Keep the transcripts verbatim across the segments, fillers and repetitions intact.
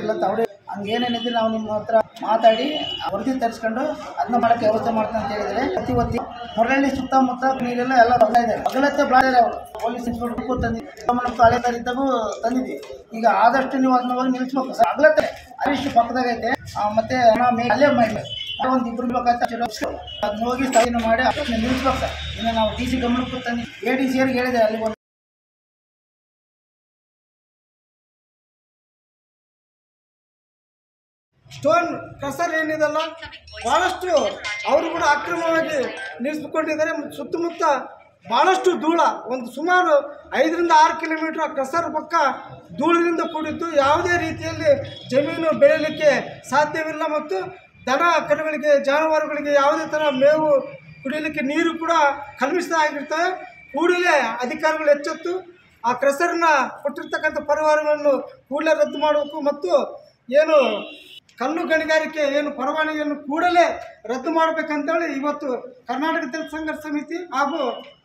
ಇಲ್ಲ ಅಂತ ಅವರೇ ಹಂಗೇನೇನಿದೆ ನಾವು ನಿಮ್ಮ ಹತ್ರ ಮಾತಾಡಿ ವರದಿ ತರಿಸ್ಕೊಂಡು ಅದನ್ನ ಮಾಡೋಕ್ಕೆ ವ್ಯವಸ್ಥೆ ಮಾಡ್ತೀನಿ ಅಂತ ಹೇಳಿದರೆ ಅತಿ ಒತ್ತಿ ಹೊರಳ್ಳಿ ಸುತ್ತಮುತ್ತ ನೀರೆಲ್ಲ ಎಲ್ಲ ಬರ್ತಾ ಇದೆ. ಅಗಲತ್ತೆ ಬ್ಲಾಕ್ ಅವರು ಪೊಲೀಸ್ ಇನ್ಸ್ಪೆಕ್ಟರ್ ತಂದು ನಮ್ಮ ಹಳೆ ತಾರೀತಾಗೂ ತಂದಿದ್ವಿ. ಈಗ ಆದಷ್ಟು ನೀವು ಅದನ್ನ ಹೋಗಿ ನಿಲ್ಲಿಸ್ಬೇಕು ಸರ್. ಅಗಲತ್ತೆ ಅರಿಷ್ಟು ಪಕ್ಕದಾಗೈತೆ ಮತ್ತೆ ಅಲ್ಲೇ ಮಾಡಿ ಒಂದು ಇಬ್ಬರು ಬೇಕಾಗ್ತದೆ ಅದನ್ನ ಹೋಗಿ ಸ್ಥಾಯಿನ ಮಾಡಿ ಅದನ್ನ ನಿಲ್ಲಿಸ್ಬೇಕು ಸರ್. ಇನ್ನು ನಾವು ಡಿ ಸಿ ಗಮನಕ್ಕೆ ತಂದು ಎ ಡಿ ಸಿ ಅವ್ರಿಗೆ ಹೇಳಿದೆ ಅಲ್ಲಿ ಒಂದು ಸ್ಟೋನ್ ಕಸರ್ ಏನಿದೆಲ್ಲ ಭಾಳಷ್ಟು ಅವರು ಕೂಡ ಅಕ್ರಮವಾಗಿ ನಿಲ್ಲಿಸ್ಕೊಂಡಿದ್ದಾರೆ. ಸುತ್ತಮುತ್ತ ಭಾಳಷ್ಟು ಧೂಳ, ಒಂದು ಸುಮಾರು ಐದರಿಂದ ಆರು ಕಿಲೋಮೀಟ್ರ್ ಕಸರ್ ಪಕ್ಕ ಧೂಳಿನಿಂದ ಕೂಡಿದ್ದು ಯಾವುದೇ ರೀತಿಯಲ್ಲಿ ಜಮೀನು ಬೆಳೆಯಲಿಕ್ಕೆ ಸಾಧ್ಯವಿಲ್ಲ. ಮತ್ತು ದನ ಕರುಗಳಿಗೆ ಜಾನುವಾರುಗಳಿಗೆ ಯಾವುದೇ ಥರ ಮೇವು ಕುಡಿಯಲಿಕ್ಕೆ ನೀರು ಕೂಡ ಕಲುಷಿತ ಆಗಿರ್ತವೆ. ಕೂಡಲೇ ಅಧಿಕಾರಿಗಳು ಎಚ್ಚೆತ್ತು ಆ ಕ್ರಸರ್ನ ಕೊಟ್ಟಿರ್ತಕ್ಕಂಥ ಪರಿವಾರಗಳನ್ನು ಕೂಡಲೇ ರದ್ದು ಮಾಡಬೇಕು ಮತ್ತು ಏನು ಕಲ್ಲು ಗಣಿಗಾರಿಕೆ ಏನು ಪರವಾನಗಿಯನ್ನು ಕೂಡಲೇ ರದ್ದು ಮಾಡಬೇಕಂತೇಳಿ ಇವತ್ತು ಕರ್ನಾಟಕ ದಲಿತ ಸಂಘರ್ಷ ಸಮಿತಿ ಹಾಗೂ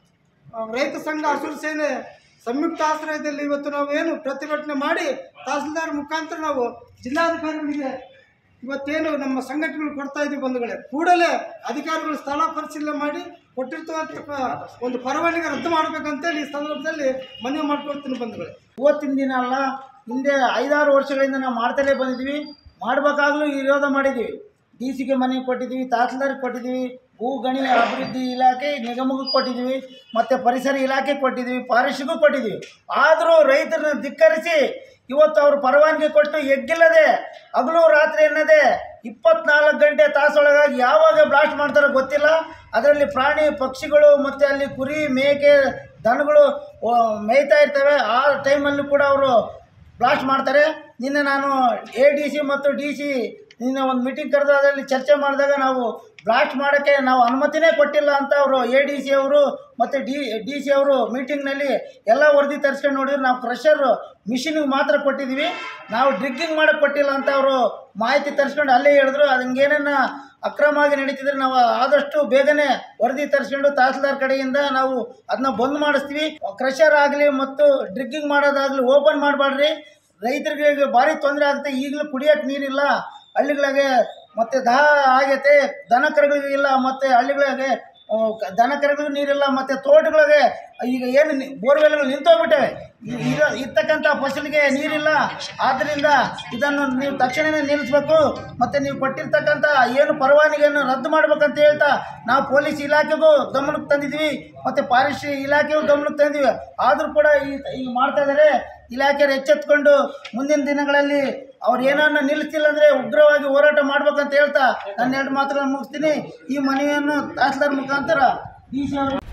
ರೈತ ಸಂಘ ಹಸಿರು ಸೇನೆ ಸಂಯುಕ್ತ ಆಶ್ರಯದಲ್ಲಿ ಇವತ್ತು ನಾವು ಏನು ಪ್ರತಿಭಟನೆ ಮಾಡಿ ತಹಸೀಲ್ದಾರ್ ಮುಖಾಂತರ ನಾವು ಜಿಲ್ಲಾಧಿಕಾರಿಗಳಿಗೆ ಇವತ್ತೇನು ನಮ್ಮ ಸಂಘಟನೆಗಳು ಕೊಡ್ತಾ ಇದ್ದೀವಿ ಬಂಧುಗಳೇ, ಕೂಡಲೇ ಅಧಿಕಾರಿಗಳು ಸ್ಥಳ ಪರಿಶೀಲನೆ ಮಾಡಿ ಕೊಟ್ಟಿರ್ತಕ್ಕಂಥ ಒಂದು ಪರವಾನಗಿ ರದ್ದು ಮಾಡಬೇಕಂತೇಳಿ ಈ ಸಂದರ್ಭದಲ್ಲಿ ಮನವಿ ಮಾಡ್ಕೊಳ್ತೀನಿ ಬಂಧುಗಳೇ. ಇವತ್ತಿನ ದಿನ ಅಲ್ಲ, ಹಿಂದೆ ಐದಾರು ವರ್ಷಗಳಿಂದ ನಾವು ಮಾಡ್ತಲೇ ಬಂದಿದ್ವಿ. ಮಾಡಬೇಕಾಗಲೂ ವಿರೋಧ ಮಾಡಿದ್ದೀವಿ. ಡಿ ಸಿಗೆ ಮನವಿ ಕೊಟ್ಟಿದ್ದೀವಿ, ತಹಸೀಲ್ದಾರ್ಗೆ ಕೊಟ್ಟಿದ್ದೀವಿ, ಭೂ ಗಣಿ ಅಭಿವೃದ್ಧಿ ಇಲಾಖೆ ನಿಗಮಕ್ಕೆ ಕೊಟ್ಟಿದ್ದೀವಿ, ಮತ್ತು ಪರಿಸರ ಇಲಾಖೆ ಕೊಟ್ಟಿದ್ದೀವಿ, ಫಾರೆಸ್ಟ್ಗೂ ಕೊಟ್ಟಿದ್ದೀವಿ. ಆದರೂ ರೈತರನ್ನ ಧಿಕ್ಕರಿಸಿ ಇವತ್ತು ಅವರು ಪರವಾನಗಿ ಕೊಟ್ಟು ಎಗ್ಗಿಲ್ಲದೆ ಹಗಲು ರಾತ್ರಿ ಎನ್ನದೆ ಇಪ್ಪತ್ನಾಲ್ಕು ಗಂಟೆ ತಾಸೊಳಗಾಗಿ ಯಾವಾಗ ಬ್ಲಾಸ್ಟ್ ಮಾಡ್ತಾರೋ ಗೊತ್ತಿಲ್ಲ. ಅದರಲ್ಲಿ ಪ್ರಾಣಿ ಪಕ್ಷಿಗಳು ಮತ್ತು ಅಲ್ಲಿ ಕುರಿ ಮೇಕೆ ದನಗಳು ಮೇಯ್ತಾ ಇರ್ತವೆ. ಆ ಟೈಮಲ್ಲೂ ಕೂಡ ಅವರು ಬ್ಲಾಸ್ಟ್ ಮಾಡ್ತಾರೆ. ನಿನ್ನೆ ನಾನು ಎ ಡಿ ಸಿ ಮತ್ತು ಡಿ ಸಿ ನಿನ್ನೆ ಒಂದು ಮೀಟಿಂಗ್ ಕರೆದು ಅದರಲ್ಲಿ ಚರ್ಚೆ ಮಾಡಿದಾಗ ನಾವು ಬ್ಲಾಸ್ಟ್ ಮಾಡೋಕ್ಕೆ ನಾವು ಅನುಮತಿನೇ ಕೊಟ್ಟಿಲ್ಲ ಅಂತ ಅವರು ಎ ಡಿ ಸಿ ಅವರು ಮತ್ತು ಡಿ ಡಿ ಸಿ ಅವರು ಮೀಟಿಂಗ್ನಲ್ಲಿ ಎಲ್ಲ ವರದಿ ತರಿಸ್ಕೊಂಡು ನೋಡಿದ್ರು. ನಾವು ಕ್ರಷರು ಮಿಷಿನಿಗೆ ಮಾತ್ರ ಕೊಟ್ಟಿದ್ದೀವಿ, ನಾವು ಡ್ರಿಗ್ಗಿಂಗ್ ಮಾಡೋಕ್ಕೆ ಕೊಟ್ಟಿಲ್ಲ ಅಂತ ಅವರು ಮಾಹಿತಿ ತರಿಸ್ಕೊಂಡು ಅಲ್ಲೇ ಹೇಳಿದ್ರು. ಅದಂಗೇನೇನ ಅಕ್ರಮವಾಗಿ ನಡೀತಿದ್ರೆ ನಾವು ಆದಷ್ಟು ಬೇಗನೆ ವರದಿ ತರಿಸ್ಕೊಂಡು ತಹಸೀಲ್ದಾರ್ ಕಡೆಯಿಂದ ನಾವು ಅದನ್ನ ಬಂದ್ ಮಾಡಿಸ್ತೀವಿ. ಕ್ರಷರ್ ಆಗಲಿ ಮತ್ತು ಡ್ರಿಗ್ಗಿಂಗ್ ಮಾಡೋದಾಗಲಿ ಓಪನ್ ಮಾಡಬಾರ್ರಿ. ರೈತರಿಗೆ ಭಾರಿ ತೊಂದರೆ ಆಗುತ್ತೆ. ಈಗಲೂ ಕುಡಿಯೋಕ್ಕೆ ನೀರಿಲ್ಲ ಹಳ್ಳಿಗಳಿಗೆ, ಮತ್ತು ದಾಹ ಆಗೈತೆ, ದನ ಕರುಗಳಿಗೂ ಇಲ್ಲ, ಮತ್ತು ಹಳ್ಳಿಗಳಿಗೆ ದನ ಕರುಗಳಿಗೂ ನೀರಿಲ್ಲ, ಮತ್ತು ತೋಟಗಳಿಗೆ ಈಗ ಏನು ಬೋರ್ವೆಲ್ಗಳು ನಿಂತೋಗ್ಬಿಟ್ಟವೆ. ಇರೋ ಇರ್ತಕ್ಕಂಥ ಫಸಲಿಗೆ ನೀರಿಲ್ಲ. ಆದ್ದರಿಂದ ಇದನ್ನು ನೀವು ತಕ್ಷಣವೇ ನಿಲ್ಲಿಸಬೇಕು. ಮತ್ತು ನೀವು ಕೊಟ್ಟಿರ್ತಕ್ಕಂಥ ಏನು ಪರವಾನಗಿಯನ್ನು ರದ್ದು ಮಾಡ್ಬೇಕಂತ ಹೇಳ್ತಾ ನಾವು ಪೊಲೀಸ್ ಇಲಾಖೆಗೂ ಗಮನಕ್ಕೆ ತಂದಿದ್ವಿ, ಮತ್ತು ಫಾರೆಸ್ಟ್ ಇಲಾಖೆಗೂ ಗಮನಕ್ಕೆ ತಂದಿದ್ವಿ. ಆದರೂ ಕೂಡ ಈ ಈಗ ಮಾಡ್ತಾ ಇದ್ದಾರೆ. ಇಲಾಖೆಯರು ಎಚ್ಚೆತ್ತುಕೊಂಡು ಮುಂದಿನ ದಿನಗಳಲ್ಲಿ ಅವ್ರು ಏನನ್ನ ನಿಲ್ಲಿಸ್ತಿಲ್ಲ ಅಂದರೆ ಉಗ್ರವಾಗಿ ಹೋರಾಟ ಮಾಡ್ಬೇಕಂತ ಹೇಳ್ತಾ ನನ್ನ ಎರಡು ಮಾತುಗಳನ್ನು ಮುಗಿಸ್ತೀನಿ. ಈ ಮನವಿಯನ್ನು ತಹಸೀಲ್ದಾರ್ ಮುಖಾಂತರ ಡಿ ಸಿ ಅವರು